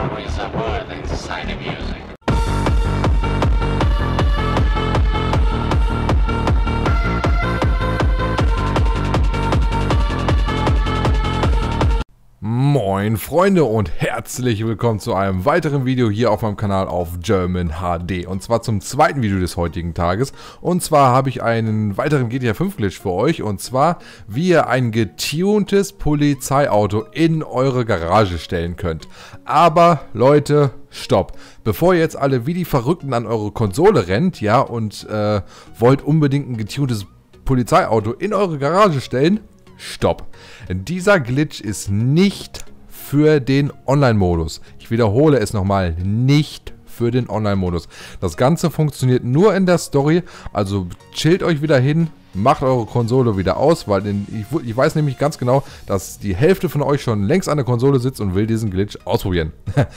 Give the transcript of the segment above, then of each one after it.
always a word that's a sign of music. Moin Freunde und herzlich willkommen zu einem weiteren Video hier auf meinem Kanal auf German HD. Und zwar zum zweiten Video des heutigen Tages. Und zwar habe ich einen weiteren GTA 5 Glitch für euch. Und zwar, wie ihr ein getuntes Polizeiauto in eure Garage stellen könnt. Aber Leute, stopp. Bevor ihr jetzt alle wie die Verrückten an eure Konsole rennt, ja, und wollt unbedingt ein getuntes Polizeiauto in eure Garage stellen, stopp. Dieser Glitch ist nicht für den Online-Modus. Ich wiederhole es nochmal, nicht für den Online-Modus. Das Ganze funktioniert nur in der Story, also chillt euch wieder hin, macht eure Konsole wieder aus, weil ich weiß nämlich ganz genau, dass die Hälfte von euch schon längst an der Konsole sitzt und will diesen Glitch ausprobieren.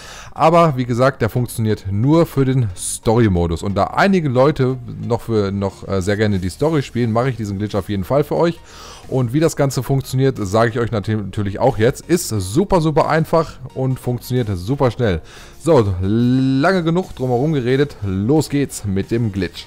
Aber wie gesagt, der funktioniert nur für den Story-Modus. Und da einige Leute noch sehr gerne die Story spielen, mache ich diesen Glitch auf jeden Fall für euch. Und wie das Ganze funktioniert, sage ich euch natürlich auch jetzt. Ist super, super einfach und funktioniert super schnell. So, lange genug drumherum geredet. Los geht's mit dem Glitch.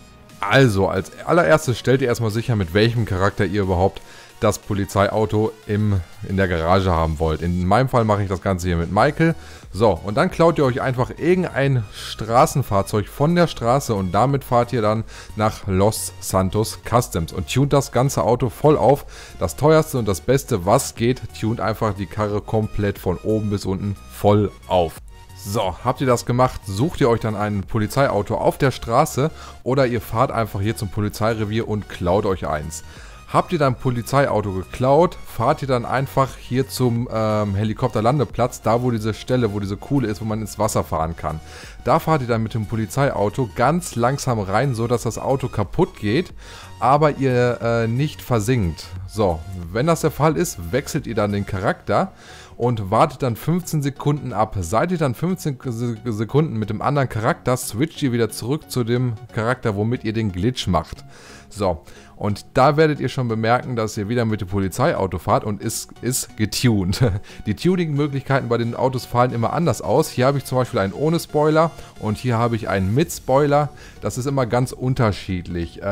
Also, als allererstes stellt ihr erstmal sicher, mit welchem Charakter ihr überhaupt das Polizeiauto in der Garage haben wollt. In meinem Fall mache ich das Ganze hier mit Michael. So, und dann klaut ihr euch einfach irgendein Straßenfahrzeug von der Straße und damit fahrt ihr dann nach Los Santos Customs und tunt das ganze Auto voll auf. Das teuerste und das Beste, was geht, tunt einfach die Karre komplett von oben bis unten voll auf. So, habt ihr das gemacht, sucht ihr euch dann ein Polizeiauto auf der Straße oder ihr fahrt einfach hier zum Polizeirevier und klaut euch eins. Habt ihr dann Polizeiauto geklaut, fahrt ihr dann einfach hier zum Helikopterlandeplatz, da wo diese Stelle, wo diese Kuhle ist, wo man ins Wasser fahren kann. Da fahrt ihr dann mit dem Polizeiauto ganz langsam rein, so dass das Auto kaputt geht, aber ihr nicht versinkt. So, wenn das der Fall ist, wechselt ihr dann den Charakter und wartet dann 15 Sekunden ab. Seid ihr dann 15 Sekunden mit dem anderen Charakter, switcht ihr wieder zurück zu dem Charakter, womit ihr den Glitch macht. So, und da werdet ihr schon bemerken, dass ihr wieder mit dem Polizeiauto fahrt und ist getuned. Die Tuning-Möglichkeiten bei den Autos fallen immer anders aus. Hier habe ich zum Beispiel einen ohne Spoiler und hier habe ich einen mit Spoiler. Das ist immer ganz unterschiedlich.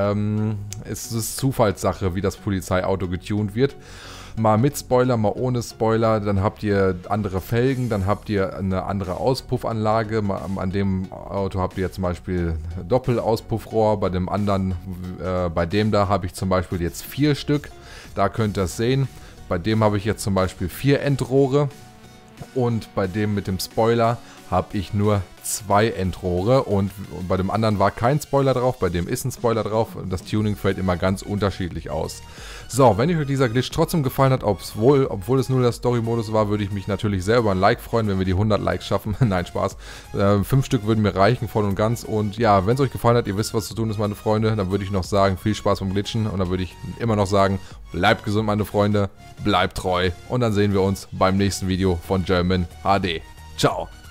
Es ist Zufallssache, wie das Polizeiauto getuned wird. Mal mit Spoiler, mal ohne Spoiler, dann habt ihr andere Felgen, dann habt ihr eine andere Auspuffanlage. An dem Auto habt ihr zum Beispiel Doppelauspuffrohr, bei dem anderen, bei dem da habe ich zum Beispiel jetzt 4 Stück, da könnt ihr es sehen. Bei dem habe ich jetzt zum Beispiel 4 Endrohre und bei dem mit dem Spoiler habe ich nur 2 Endrohre und bei dem anderen war kein Spoiler drauf, bei dem ist ein Spoiler drauf. Das Tuning fällt immer ganz unterschiedlich aus. So, wenn euch dieser Glitch trotzdem gefallen hat, obwohl es nur der Story-Modus war, würde ich mich natürlich sehr über ein Like freuen, wenn wir die 100 Likes schaffen. Nein, Spaß. 5 Stück würden mir reichen, voll und ganz. Und ja, wenn es euch gefallen hat, ihr wisst, was zu tun ist, meine Freunde, dann würde ich noch sagen, viel Spaß beim Glitchen. Und dann würde ich immer noch sagen, bleibt gesund, meine Freunde, bleibt treu. Und dann sehen wir uns beim nächsten Video von German HD. Ciao.